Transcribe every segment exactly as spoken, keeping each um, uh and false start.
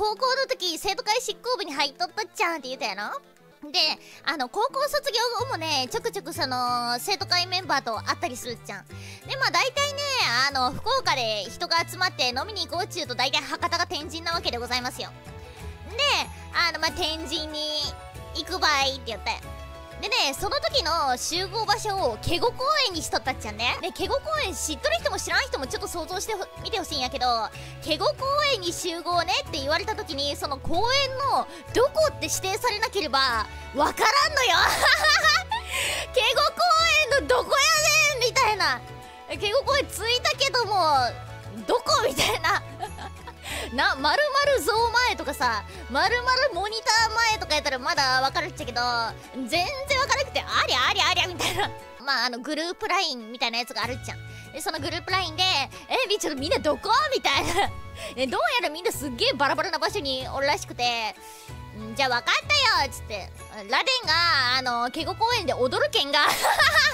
高校の時生徒会執行部に入っとったっちゃんって言ったやろ。で、あの、高校卒業後もね、ちょくちょくその、生徒会メンバーと会ったりするっちゃん。で、まあ大体ね、あの、福岡で人が集まって飲みに行こうっちゅうと大体博多が天神なわけでございますよ。で、あの、まあ天神に行く場合って言ったよ。でね、その時の集合場所をケゴ公園にしとったっちゃんね。で、ケゴ公園知っとる人も知らん人もちょっと想像してみてほしいんやけど、ケゴ公園に集合ねって言われた時に、その公園のどこって指定されなければわからんのよケゴ公園のどこやねんみたいな。ケゴ公園着いたけども、どこみたいなな、まるまる像前とかさ、まるまるモニター前とかやったらまだわかるっちゃけど、全然わからなくて、ありゃありゃありゃみたいなまあ、あの、グループラインみたいなやつがあるっちゃん。で、そのグループラインで、え、み、ちょっとみんなどこみたいなえ、どうやらみんなすっげえバラバラな場所におるらしくて、んじゃあわかったよっつって、ラデンが、あの、ケゴ公園で踊るけんがラデン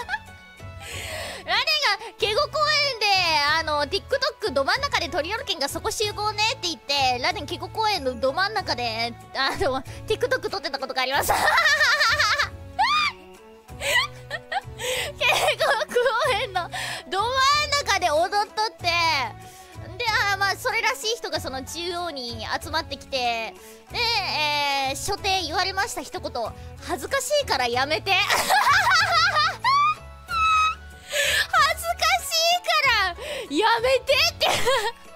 がケゴ公園であの TikTok ど真ん中で撮り寄るけんがそこ集合ねって言ってラデンケゴ公園のど真ん中であの TikTok 撮ってたことがありますケゴ公園のど真ん中で踊っとってで、あまあそれらしい人がその中央に集まってきてで、えー、所定言われました一言、恥ずかしいからやめて恥ずかしいからやめてって